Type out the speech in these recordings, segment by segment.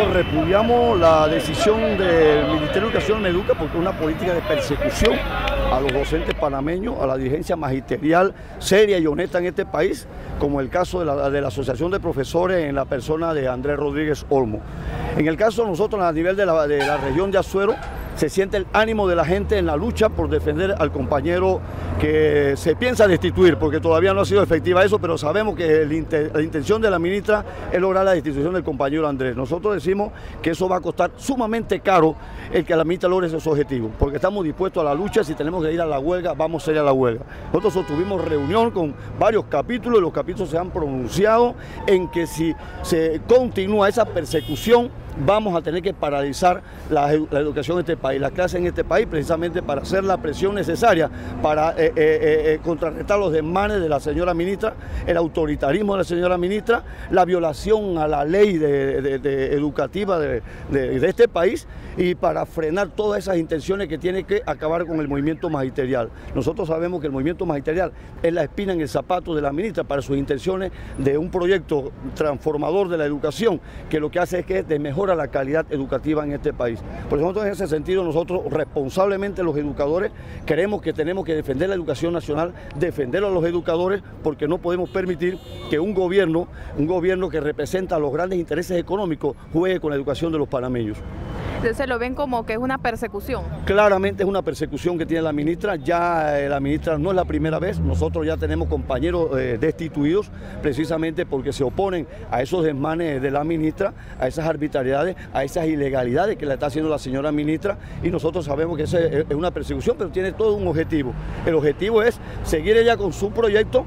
nosotros repudiamos la decisión del Ministerio de Educación Meduca porque es una política de persecución a los docentes panameños, a la dirigencia magisterial seria y honesta en este país, como el caso de la Asociación de Profesores en la persona de Andrés Rodríguez Olmo. En el caso de nosotros, a nivel de la región de Azuero, se siente el ánimo de la gente en la lucha por defender al compañero que se piensa destituir, porque todavía no ha sido efectiva eso, pero sabemos que la intención de la ministra es lograr la destitución del compañero Andrés. Nosotros decimos que eso va a costar sumamente caro el que la ministra logre esos objetivos, porque estamos dispuestos a la lucha. Si tenemos que ir a la huelga, vamos a ir a la huelga. Nosotros tuvimos reunión con varios capítulos y los capítulos se han pronunciado en que si se continúa esa persecución, vamos a tener que paralizar la educación en este país, las clases en este país, precisamente para hacer la presión necesaria para contrarrestar los desmanes de la señora ministra, el autoritarismo de la señora ministra, la violación a la ley educativa de este país, y para frenar todas esas intenciones que tiene que acabar con el movimiento magisterial. Nosotros sabemos que el movimiento magisterial es la espina en el zapato de la ministra para sus intenciones de un proyecto transformador de la educación, que lo que hace es que mejora la calidad educativa en este país. Por eso, en ese sentido, nosotros responsablemente los educadores creemos que tenemos que defender la educación nacional, defender a los educadores, porque no podemos permitir que un gobierno que representa los grandes intereses económicos juegue con la educación de los panameños. Entonces lo ven como que es una persecución. Claramente es una persecución que tiene la ministra. Ya la ministra no es la primera vez. Nosotros ya tenemos compañeros destituidos precisamente porque se oponen a esos desmanes de la ministra, a esas arbitrariedades, a esas ilegalidades que le está haciendo la señora ministra, y nosotros sabemos que esa es una persecución, pero tiene todo un objetivo. El objetivo es seguir ella con su proyecto,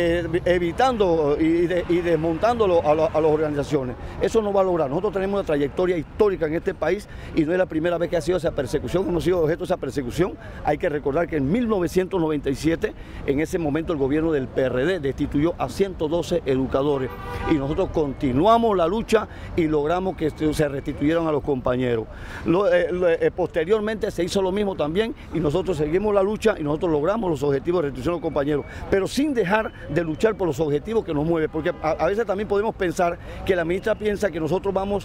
evitando y desmontándolo a las organizaciones. Eso no va a lograr. Nosotros tenemos una trayectoria histórica en este país y no es la primera vez que ha sido esa persecución, hemos sido objeto de esa persecución. Hay que recordar que en 1997, en ese momento el gobierno del PRD destituyó a 112 educadores y nosotros continuamos la lucha y logramos que se restituyeran a los compañeros. Posteriormente se hizo lo mismo también y nosotros seguimos la lucha y nosotros logramos los objetivos de restitución a los compañeros, pero sin dejar de luchar por los objetivos que nos mueven, porque a veces también podemos pensar que la ministra piensa que nosotros vamos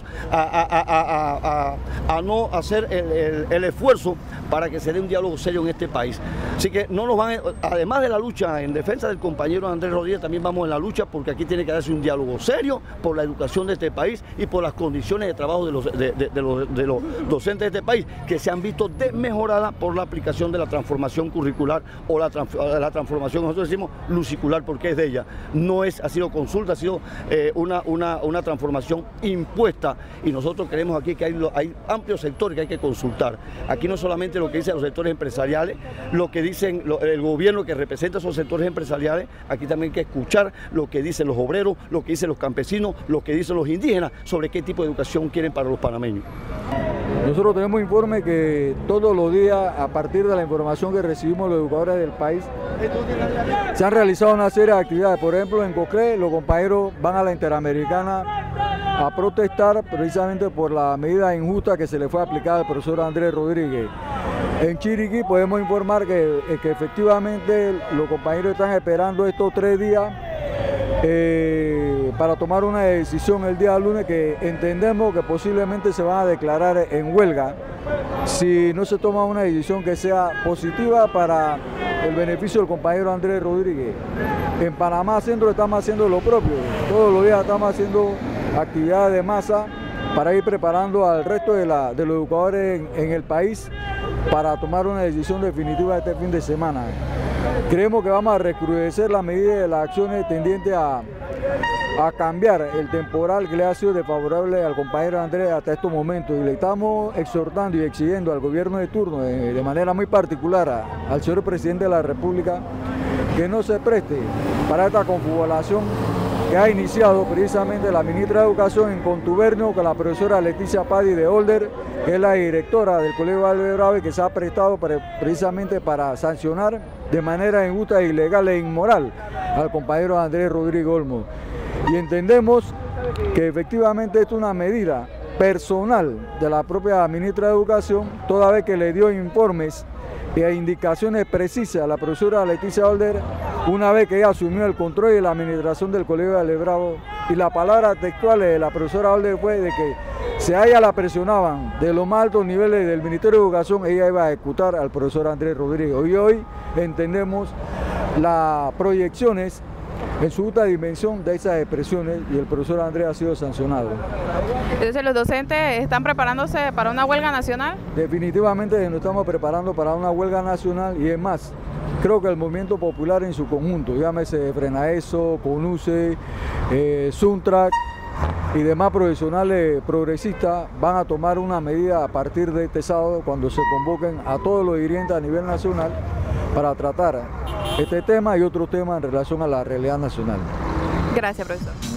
a no hacer el esfuerzo para que se dé un diálogo serio en este país. Así que no nos van, además de la lucha en defensa del compañero Andrés Rodríguez, también vamos en la lucha porque aquí tiene que darse un diálogo serio por la educación de este país y por las condiciones de trabajo de los docentes de este país, que se han visto desmejoradas por la aplicación de la transformación curricular o la transformación, nosotros decimos lucicular porque es de ella, no es, ha sido consulta, ha sido una transformación impuesta, y nosotros creemos aquí que hay amplios sectores que hay que consultar. Aquí no solamente lo que dicen los sectores empresariales, lo que dicen el gobierno que representa esos sectores empresariales, aquí también hay que escuchar lo que dicen los obreros, lo que dicen los campesinos, lo que dicen los indígenas sobre qué tipo de educación quieren para los panameños. Nosotros tenemos informe que todos los días, a partir de la información que recibimos los educadores del país, se han realizado una serie de actividades. Por ejemplo, en Coclé los compañeros van a la Interamericana a protestar precisamente por la medida injusta que se le fue aplicada al profesor Andrés Rodríguez. En Chiriquí podemos informar que efectivamente los compañeros están esperando estos 3 días para tomar una decisión el día lunes, que entendemos que posiblemente se van a declarar en huelga si no se toma una decisión que sea positiva para el beneficio del compañero Andrés Rodríguez. En Panamá Centro estamos haciendo lo propio, todos los días estamos haciendo actividades de masa para ir preparando al resto de los educadores en el país para tomar una decisión definitiva este fin de semana. Creemos que vamos a recrudecer la medida de las acciones tendientes a cambiar el temporal que le ha sido desfavorable al compañero Andrés hasta estos momentos, y le estamos exhortando y exigiendo al gobierno de turno, de manera muy particular al señor presidente de la República, que no se preste para esta confabulación que ha iniciado precisamente la ministra de Educación en contubernio con la profesora Leticia Padi de Older, que es la directora del Colegio Valverde Bravo, y que se ha prestado precisamente para sancionar de manera injusta, ilegal e inmoral al compañero Andrés Rodríguez Olmo. Y entendemos que efectivamente esto es una medida personal de la propia ministra de Educación, toda vez que le dio informes e indicaciones precisas a la profesora Leticia Older una vez que ella asumió el control y la administración del Colegio de Valverde Bravo, y la palabra textual de la profesora Older fue de que si a ella la presionaban de los más altos niveles del Ministerio de Educación, ella iba a ejecutar al profesor Andrés Rodríguez. Hoy entendemos las proyecciones en su justa dimensión de esas expresiones y el profesor Andrés ha sido sancionado. Entonces, ¿los docentes están preparándose para una huelga nacional? Definitivamente nos estamos preparando para una huelga nacional y es más, creo que el movimiento popular en su conjunto, llámese Frenaeso, CONUCE, Suntrac y demás profesionales progresistas, van a tomar una medida a partir de este sábado cuando se convoquen a todos los dirigentes a nivel nacional para tratar este tema y otros temas en relación a la realidad nacional. Gracias, profesor.